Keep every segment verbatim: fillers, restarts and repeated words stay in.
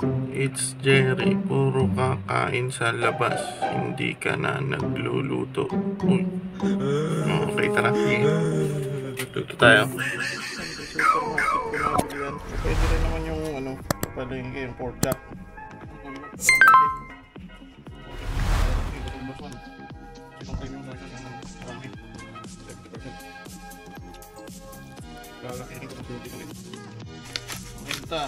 It's Jerry, puro kakain sa labas, hindi ka na nagluluto. Uy. Okay, tara. Sige. Luto tayo. Pwede rin naman yung ano, palengke, yung pork chop. Lalakihin ko kasi ulit. Maganda.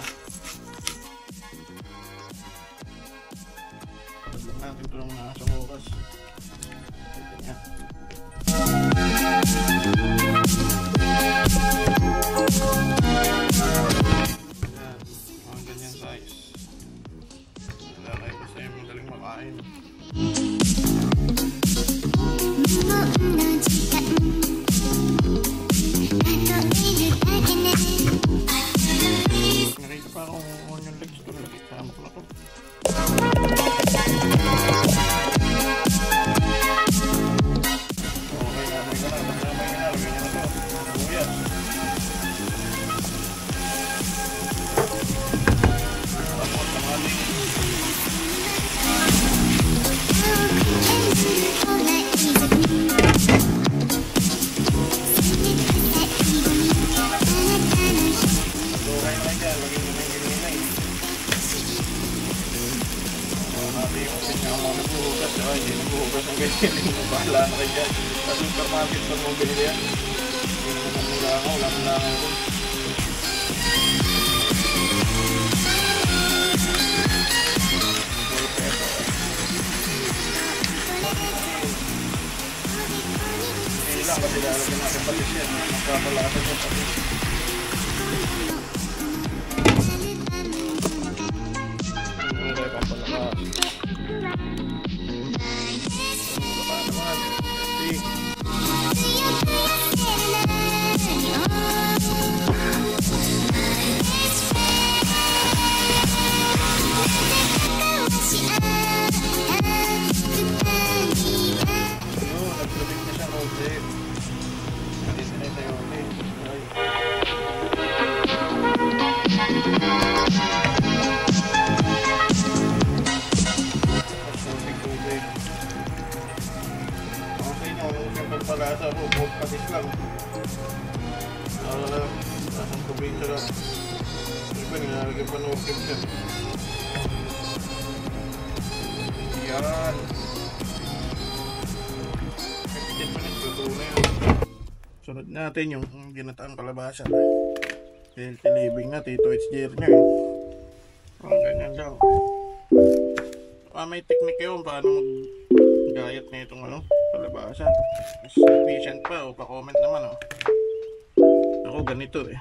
Paglang natin ito ng mga asang oras. Ito niya. Ayan. Mga ganyan size. Lalakay kasi madaling makain. Nakita pa akong onion legs ko, nakita ko na to. Okay na, may gana, basta may gana, lagyan nyo na to. Buyas. Tapos tamaling. Ay, hindi nagbuhugas ng ganyan. Bahala na kayo dyan. Sa supermarket pa mo binili yan. Hindi naman nila ako. Wala nila ako. Hindi lang kasi lalagyan natin patis yan. Magkapalasan yung patis. Hindi tayo pampalakas. Pagpalasa ko, buhok patis lang. Uh, Lasang probinsya lang. Iba, nilalagyan pa ng ukip siya. Yan. fifteen minutes, luto na yan. Sunod natin yung ginataang kalabasa. Healthy living na, Tito It's Jerry nyo eh. Ang ganyan daw. Ah, may technique yun paano mag-diet na itong ano, kalabasa. Mas efficient pa, o pa-comment naman o. Ako ganito eh.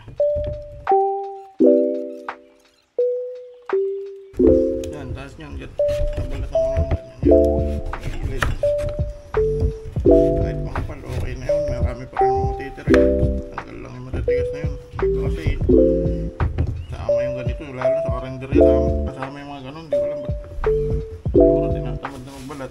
Yan, taas nyan. Nabalat na mga ganyan yan. Gilid. Kahit makapal, okay na yun. Marami pa rin mga titira. Tanggal lang yung matatigas na yun. Ito kasi sama yung ganito, lalo sa karinderya, kasama yung mga ganun. Di ko lang ba't puro tinatamad na magbalat.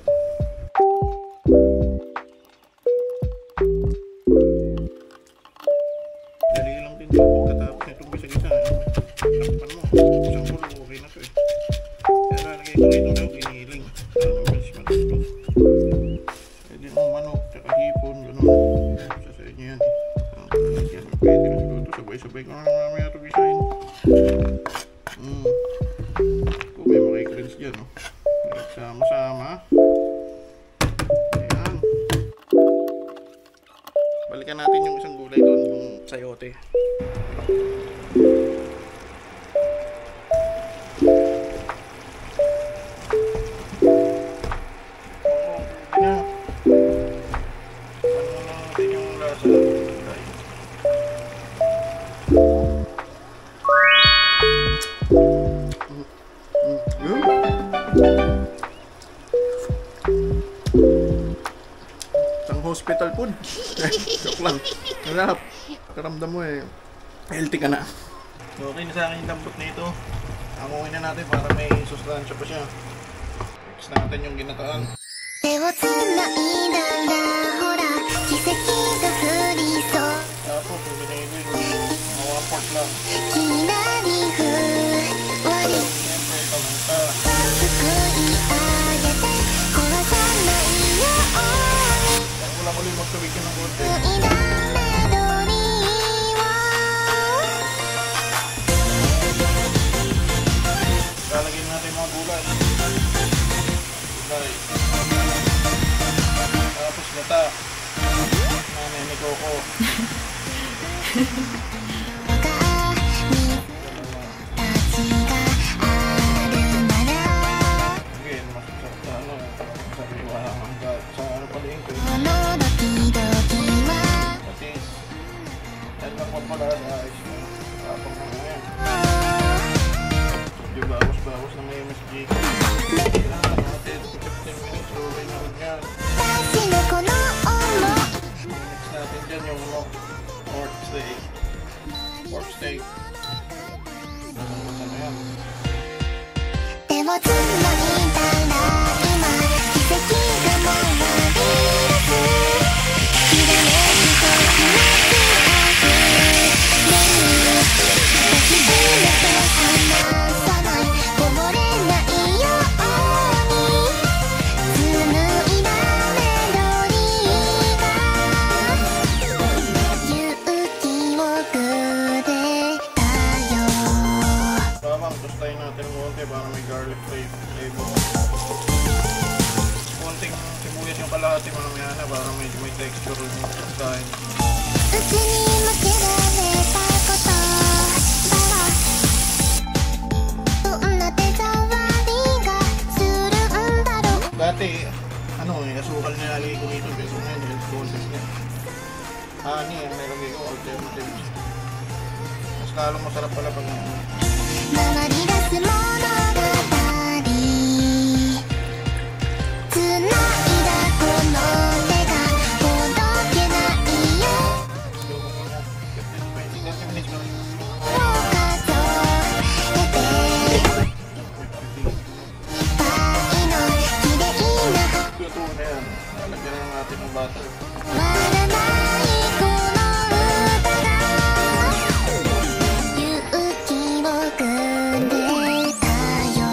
Dali lang din yung pagkatapos nitong gisa-gisa. Lakpan mo, isang pulo, okay na to eh. Kaya lalagay ko rito daw, giniling. Para mabilis mag-ito. Pwede mong manok, tsaka hipon, gano'n. Isa sa inyo yan eh. Yan, pwede na siguro ito. Sabay-sabay ko na lang mamaya ito gisahin. Hmm. Kung may makikilins dyan, oh. Sama-sama. Ayan. Balikan natin yung isang gulay doon, yung sayote. Hospital food. Joke lang. Narap. Karamdam mo eh. Healthy ka na. So, okay na sa akin yung dampot na ito. Amuin na natin para may sustansya pa siya. Mix natin yung ginataan. Tapos, hindi na ito yung mga one port lang. Siyempre, ito ulan. Gulay. Tapos gata. Nanay ni Coco. Again, mas masarap na ano. Sariwa hanggang sa ano pa din ko. Patis. Dahil lang mo pala sa ayos mo. Tapang mo yan. Di bawas-bawas na may M S G. Kailangan natin fifteen minutes rolling na rin yan. Next natin dyan yung ano, pork steak. Pork steak. Ano yan? でもつまりたら今奇跡が回り出すきらめくときめきあふれる抱きしめて離さないこぼれないように紡いだメロディーが勇気をくれたよ Bawang, tostahin natin ng konti para may garlic flavor. Konting sibuyas yung kalahati mamaya na para medyo may texture yung tostahin. うちに向けられたことだろどんな手触りがするんだろう Dati, ano eh, asukal nilalagay ko dito pero ngayon health conscious na. Honey, ang nilagay ko alternative. Mas lalong masarap pala pag ano. 回り出す物語つないだこの手がほどけないよ Yung mga fifteen to twenty minutes lang. どうかと得ていっぱいの綺麗な Luto na yan. Lalagyan na lang natin ng butter. 終わらないこの歌が勇気をくれたよ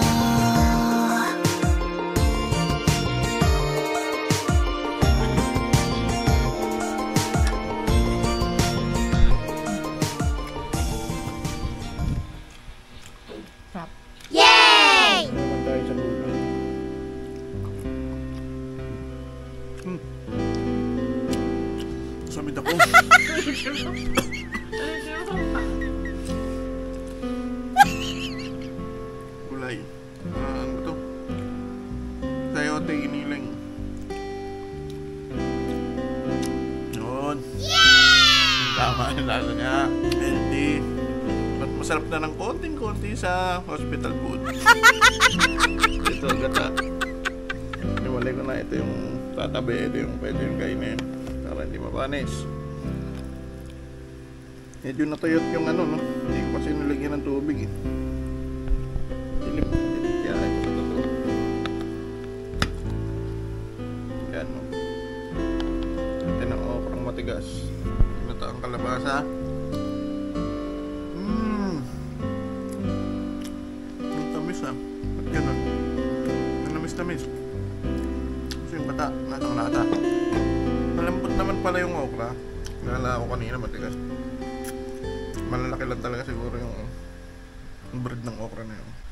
Yay! Naman tayo sa gulay. Hmm. Samid ako. Gulay. Ah, ano ba to? Sayote iniling. Yun. Tama ang lasa niya. Healthy. Ba't masarap na ng konting-konti sa hospital food. Ito, gata. Niwalay ko na ito yung tatabi. Ito yung pwede yung kainin. Para hindi mapanis. Medyo natuyot yung ano, no? Hindi ko kasi nilagyan ng tubig, eh. Dilim. Dilim. Yan, ito sa totoo. Yan, no? Ito ng okrang matigas. Ito ang kalabasa. Mmm. Ang tamis, ah. Ba't ganun? Ang namis-tamis. Kasi yung bata, natang-lata. Malambot naman pala yung okra. Nalala ko kanina matigas. Malalaki lang talaga siguro yung bread ng okra na yun.